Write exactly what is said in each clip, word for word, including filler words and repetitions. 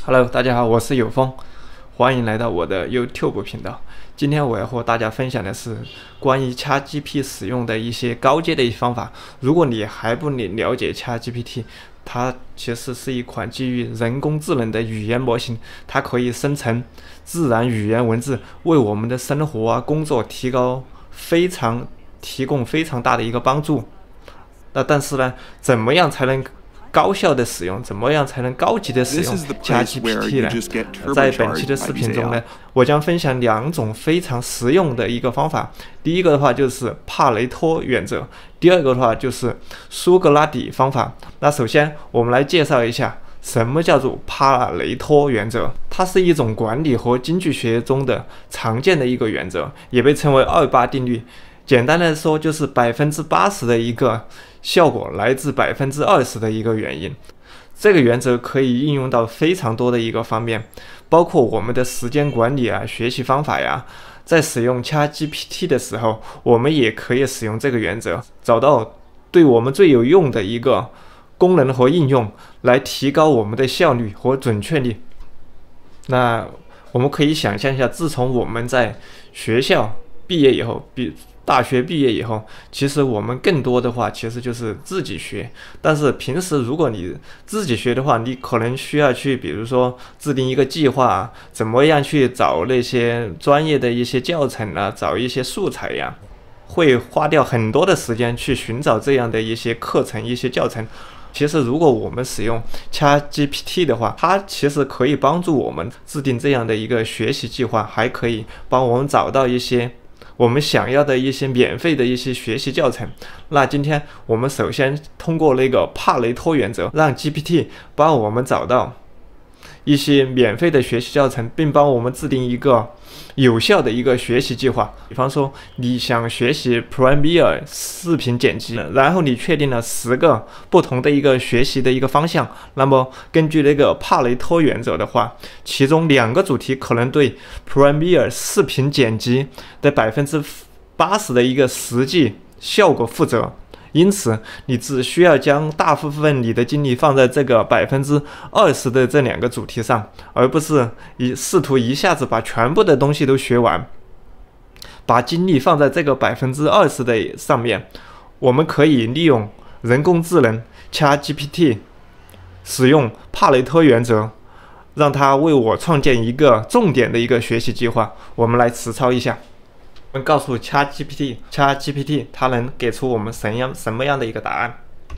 Hello， 大家好，我是有风，欢迎来到我的 YouTube 频道。今天我要和大家分享的是关于 ChatGPT 使用的一些高阶的一些方法。如果你还不了解 ChatGPT， 它其实是一款基于人工智能的语言模型，它可以生成自然语言文字，为我们的生活啊、工作提高非常提供非常大的一个帮助。那但是呢，怎么样才能高效的使用，怎么样才能高级的使用 ChatGPT 呢？在本期的视频中呢，我将分享两种非常实用的一个方法。第一个的话就是帕雷托原则，第二个的话就是苏格拉底方法。那首先我们来介绍一下什么叫做帕雷托原则。它是一种管理和经济学中的常见的一个原则，也被称为二八定律。简单的说，就是百分之八十的一个效果来自百分之二十的一个原因。这个原则可以应用到非常多的一个方面，包括我们的时间管理啊、学习方法呀。在使用 ChatGPT 的时候，我们也可以使用这个原则，找到对我们最有用的一个功能和应用，来提高我们的效率和准确率。那我们可以想象一下，自从我们在学校毕业以后，比大学毕业以后，其实我们更多的话其实就是自己学。但是平时如果你自己学的话，你可能需要去比如说制定一个计划，怎么样去找那些专业的一些教程啊，找一些素材呀，会花掉很多的时间去寻找这样的一些课程、一些教程。其实如果我们使用 ChatGPT 的话，它其实可以帮助我们制定这样的一个学习计划，还可以帮我们找到一些我们想要的一些免费的一些学习教程。那今天我们首先通过那个帕雷托原则，让 G P T 帮我们找到一些免费的学习教程，并帮我们制定一个有效的一个学习计划。比方说你想学习 Premiere 视频剪辑，然后你确定了十个不同的一个学习的一个方向，那么根据那个帕雷托原则的话，其中两个主题可能对 Premiere 视频剪辑的百分之八十的一个实际效果负责。因此你只需要将大部分你的精力放在这个百分之二十的这两个主题上，而不是以试图一下子把全部的东西都学完。把精力放在这个百分之二十的上面，我们可以利用人工智能 ChatGPT， 使用帕雷托原则，让它为我创建一个重点的一个学习计划。我们来实操一下。我们告诉 ChatGPT，ChatGPT 它能给出我们什样什么样的一个答案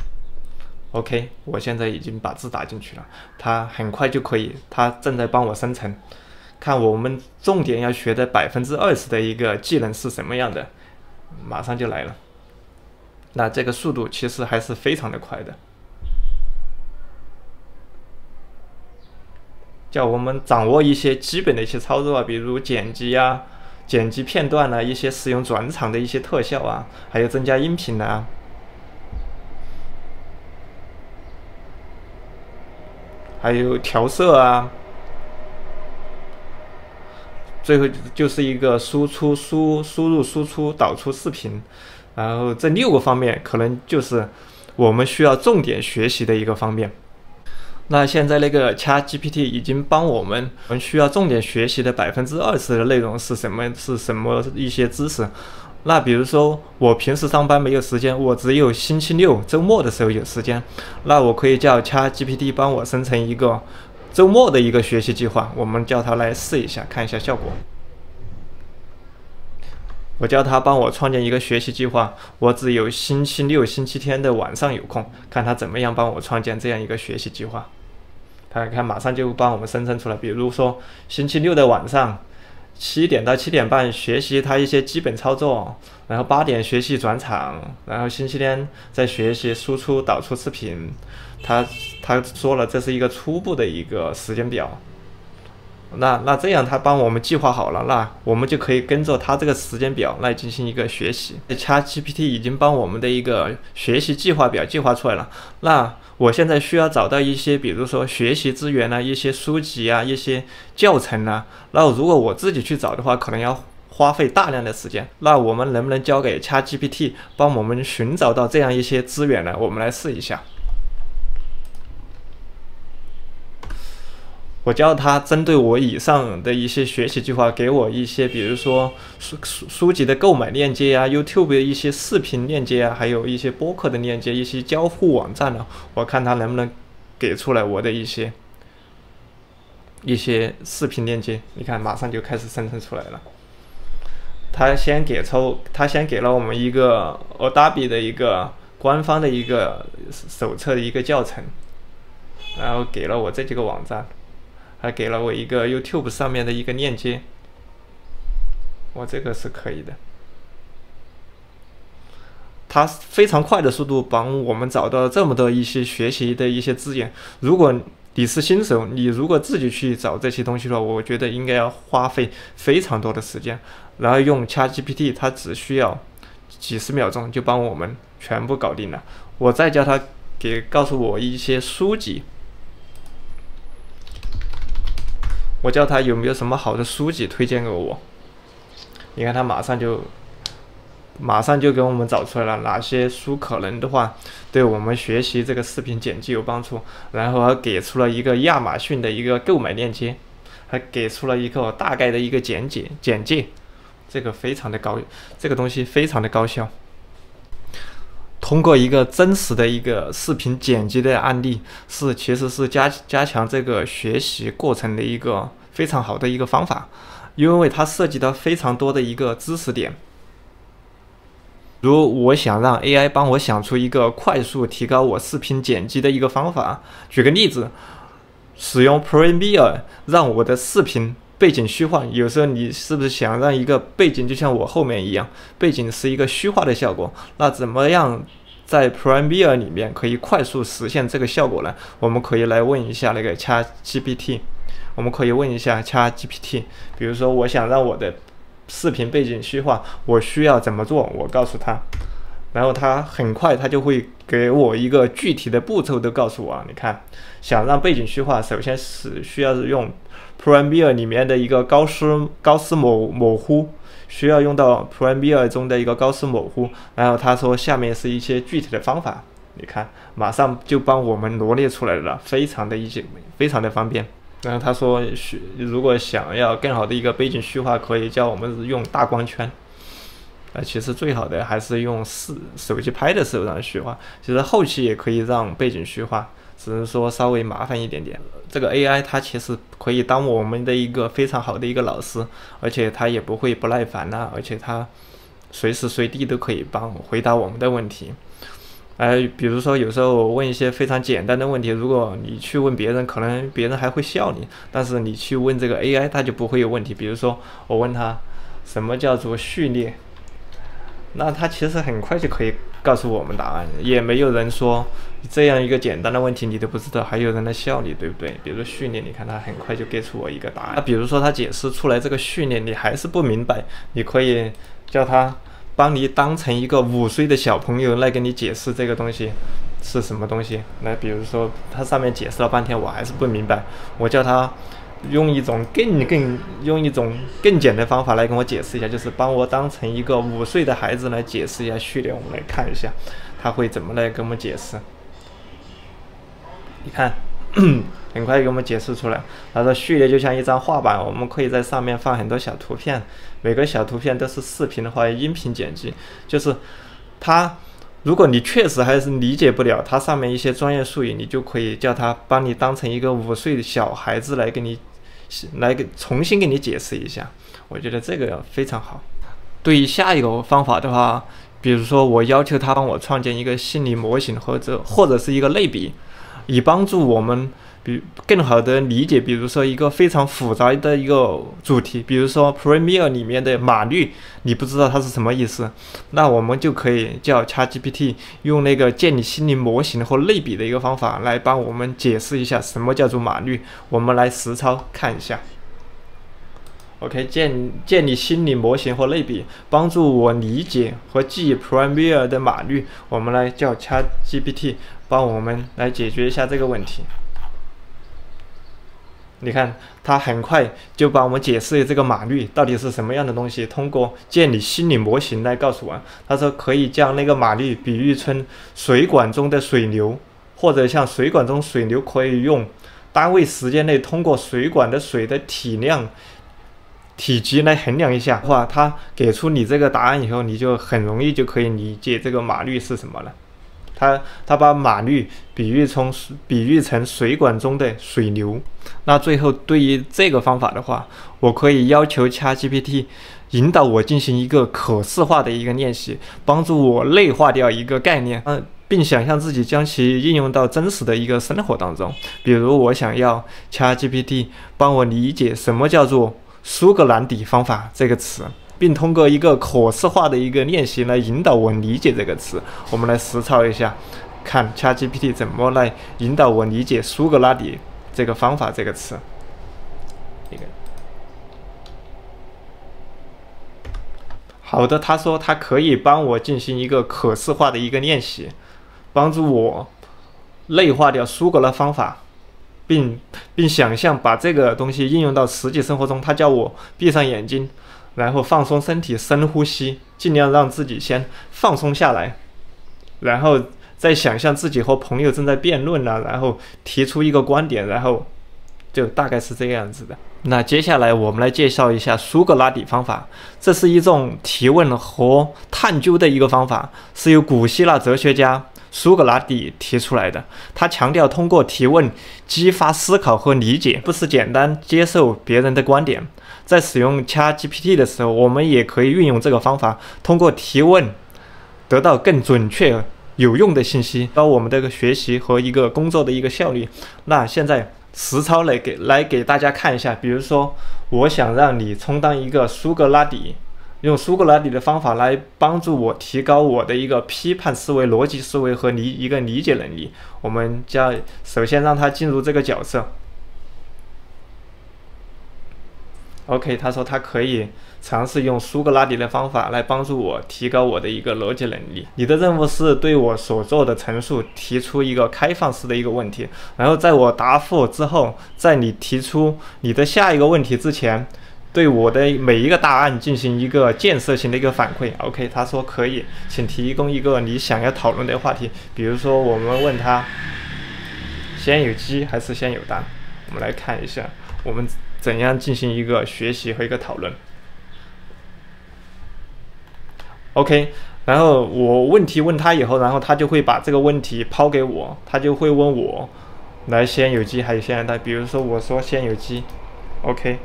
？OK， 我现在已经把字打进去了，它很快就可以，它正在帮我生成。看我们重点要学的百分之二十的一个技能是什么样的，马上就来了。那这个速度其实还是非常的快的，叫我们掌握一些基本的一些操作啊，比如剪辑啊。剪辑片段啊，一些使用转场的一些特效啊，还有增加音频啊，还有调色啊，最后就是一个输出、输输入、输出、导出视频，然后这六个方面可能就是我们需要重点学习的一个方面。那现在那个 ChatGPT 已经帮我们，我们需要重点学习的百分之二十的内容是什么？是什么一些知识？那比如说我平时上班没有时间，我只有星期六、周末的时候有时间，那我可以叫 ChatGPT 帮我生成一个周末的一个学习计划。我们叫它来试一下，看一下效果。我叫他帮我创建一个学习计划，我只有星期六、星期天的晚上有空，看他怎么样帮我创建这样一个学习计划。他看马上就帮我们生成出来，比如说星期六的晚上七点到七点半学习他一些基本操作，然后八点学习转场，然后星期天再学习输出导出视频。他他说了，这是一个初步的一个时间表。那那这样他帮我们计划好了，那我们就可以跟着他这个时间表来进行一个学习。ChatGPT 已经帮我们的一个学习计划表计划出来了。那我现在需要找到一些，比如说学习资源啊、一些书籍啊、一些教程啊。那如果我自己去找的话，可能要花费大量的时间。那我们能不能交给 ChatGPT 帮我们寻找到这样一些资源呢？我们来试一下。 我叫他针对我以上的一些学习计划，给我一些，比如说书书书籍的购买链接啊 ，YouTube 的一些视频链接啊，还有一些播客的链接，一些交互网站呢，我看他能不能给出来我的一些一些视频链接。你看，马上就开始生成出来了。他先给出，他先给了我们一个 Adobe 的一个官方的一个手册的一个教程，然后给了我这几个网站。还给了我一个 YouTube 上面的一个链接，我这个是可以的。它非常快的速度帮我们找到这么多一些学习的一些资源。如果你是新手，你如果自己去找这些东西的话，我觉得应该要花费非常多的时间。然后用 ChatGPT， 它只需要几十秒钟就帮我们全部搞定了。我再叫它给告诉我一些书籍。我叫他有没有什么好的书籍推荐给我？你看他马上就，马上就给我们找出来了哪些书可能的话对我们学习这个视频剪辑有帮助，然后还给出了一个亚马逊的一个购买链接，还给出了一个大概的一个简介简介，这个非常的高，这个东西非常的高效。通过一个真实的一个视频剪辑的案例，是其实是加加强这个学习过程的一个非常好的一个方法，因为它涉及到非常多的一个知识点。如我想让 A I 帮我想出一个快速提高我视频剪辑的一个方法，举个例子，使用 Premiere 让我的视频背景虚化。有时候你是不是想让一个背景就像我后面一样，背景是一个虚化的效果？那怎么样在 Premiere 里面可以快速实现这个效果呢？我们可以来问一下那个 ChatGPT， 我们可以问一下 ChatGPT， 比如说我想让我的视频背景虚化，我需要怎么做？我告诉他，然后他很快他就会给我一个具体的步骤都告诉我。你看，想让背景虚化，首先是需要用 Premiere 里面的一个高斯高斯模模糊，需要用到 Premiere 中的一个高斯模糊。然后他说下面是一些具体的方法，你看马上就帮我们罗列出来了，非常的一些非常的方便。然后他说，如果想要更好的一个背景虚化，可以叫我们用大光圈。呃，其实最好的还是用是手机拍的时候让虚化，其实后期也可以让背景虚化，只是说稍微麻烦一点点。这个 A I 它其实可以当我们的一个非常好的一个老师，而且它也不会不耐烦呐、啊，而且它随时随地都可以帮回答我们的问题。呃，比如说有时候我问一些非常简单的问题，如果你去问别人，可能别人还会笑你，但是你去问这个 A I， 它就不会有问题。比如说我问他什么叫做序列，那他其实很快就可以告诉我们答案，也没有人说这样一个简单的问题你都不知道，还有人来笑你，对不对？比如说序列，你看他很快就给出我一个答案。那比如说他解释出来这个序列，你还是不明白，你可以叫他帮你当成一个五岁的小朋友来给你解释这个东西是什么东西。那比如说他上面解释了半天，我还是不明白，我叫他用一种更更用一种更简单的方法来跟我解释一下，就是帮我当成一个五岁的孩子来解释一下序列。我们来看一下他会怎么来跟我们解释。你看很快给我们解释出来，他说序列就像一张画板，我们可以在上面放很多小图片，每个小图片都是视频或音频剪辑。就是它，如果你确实还是理解不了它上面一些专业术语，你就可以叫它帮你当成一个五岁的小孩子来给你来给重新给你解释一下。我觉得这个非常好。对于下一个方法的话，比如说我要求他帮我创建一个心理模型，或者或者是一个类比，以帮助我们比更好的理解，比如说一个非常复杂的一个主题，比如说 Premiere 里面的码率，你不知道它是什么意思，那我们就可以叫 ChatGPT 用那个建立心理模型或类比的一个方法来帮我们解释一下什么叫做码率。我们来实操看一下。OK， 建建立心理模型或类比，帮助我理解和记忆 Premiere 的码率。我们来叫 ChatGPT 帮我们来解决一下这个问题。你看，它很快就帮我们解释这个码率到底是什么样的东西，通过建立心理模型来告诉我。他说可以将那个码率比喻成水管中的水流，或者像水管中水流可以用单位时间内通过水管的水的体量、体积来衡量一下的话，它给出你这个答案以后，你就很容易就可以理解这个码率是什么了。它它把码率比喻成比喻成水管中的水流。那最后对于这个方法的话，我可以要求 ChatGPT 引导我进行一个可视化的一个练习，帮助我内化掉一个概念，嗯，并想象自己将其应用到真实的一个生活当中。比如我想要 ChatGPT 帮我理解什么叫做苏格兰底方法这个词，并通过一个可视化的一个练习来引导我理解这个词。我们来实操一下，看 ChatGPT 怎么来引导我理解苏格拉底这个方法这个词。一个好的，他说他可以帮我进行一个可视化的一个练习，帮助我内化掉苏格拉方法，并并想象把这个东西应用到实际生活中。他叫我闭上眼睛，然后放松身体，深呼吸，尽量让自己先放松下来，然后再想象自己和朋友正在辩论啊，然后提出一个观点，然后就大概是这个样子的。那接下来我们来介绍一下苏格拉底方法，这是一种提问和探究的一个方法，是由古希腊哲学家苏格拉底提出来的。他强调通过提问激发思考和理解，不是简单接受别人的观点。在使用 ChatGPT 的时候，我们也可以运用这个方法，通过提问得到更准确有用的信息，提高我们的一个学习和一个工作的一个效率。那现在实操来给来给大家看一下，比如说我想让你充当一个苏格拉底，用苏格拉底的方法来帮助我提高我的一个批判思维、逻辑思维和理一个理解能力。我们将首先让他进入这个角色。OK， 他说他可以尝试用苏格拉底的方法来帮助我提高我的一个逻辑能力。你的任务是对我所做的陈述提出一个开放式的一个问题，然后在我答复之后，在你提出你的下一个问题之前，对我的每一个答案进行一个建设性的一个反馈。OK， 他说可以，请提供一个你想要讨论的话题。比如说我们问他先有鸡还是先有蛋，我们来看一下我们怎样进行一个学习和一个讨论。OK， 然后我问题问他以后，然后他就会把这个问题抛给我，他就会问我来先有鸡还是先有蛋。比如说我说先有鸡 ，OK，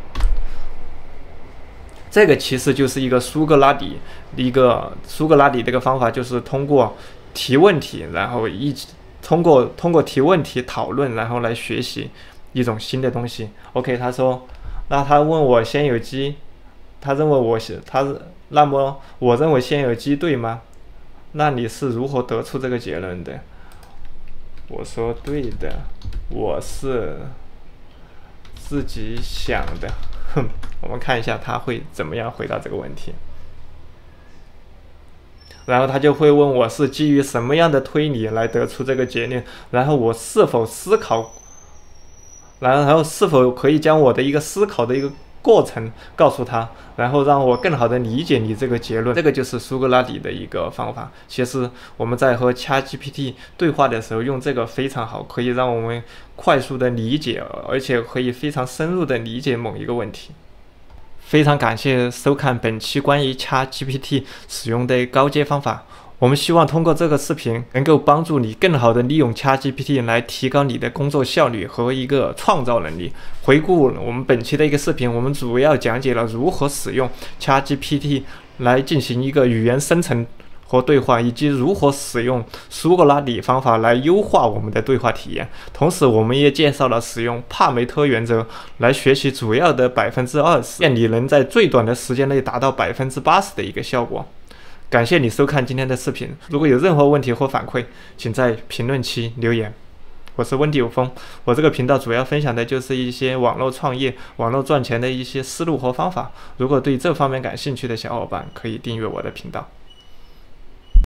这个其实就是一个苏格拉底一个苏格拉底这个方法，就是通过提问题，然后一起通过通过提问题讨论，然后来学习一种新的东西。OK， 他说，那他问我先有鸡，他认为我是他那么我认为先有鸡对吗？那你是如何得出这个结论的？我说对的，我是自己想的。哼，我们看一下他会怎么样回答这个问题。然后他就会问我是基于什么样的推理来得出这个结论，然后我是否思考，然后是否可以将我的一个思考的一个过程告诉他，然后让我更好的理解你这个结论。这个就是苏格拉底的一个方法。其实我们在和 ChatGPT 对话的时候用这个非常好，可以让我们快速的理解，而且可以非常深入的理解某一个问题。非常感谢收看本期关于 ChatGPT 使用的高阶方法。我们希望通过这个视频能够帮助你更好的利用 ChatGPT 来提高你的工作效率和一个创造能力。回顾我们本期的一个视频，我们主要讲解了如何使用 ChatGPT 来进行一个语言生成和对话，以及如何使用苏格拉底方法来优化我们的对话体验。同时我们也介绍了使用帕梅特原则来学习主要的 百分之二十， 愿你能在最短的时间内达到 百分之八十 的一个效果。感谢你收看今天的视频，如果有任何问题或反馈，请在评论区留言。我是温迪有风，我这个频道主要分享的就是一些网络创业、网络赚钱的一些思路和方法。如果对这方面感兴趣的小伙伴，可以订阅我的频道。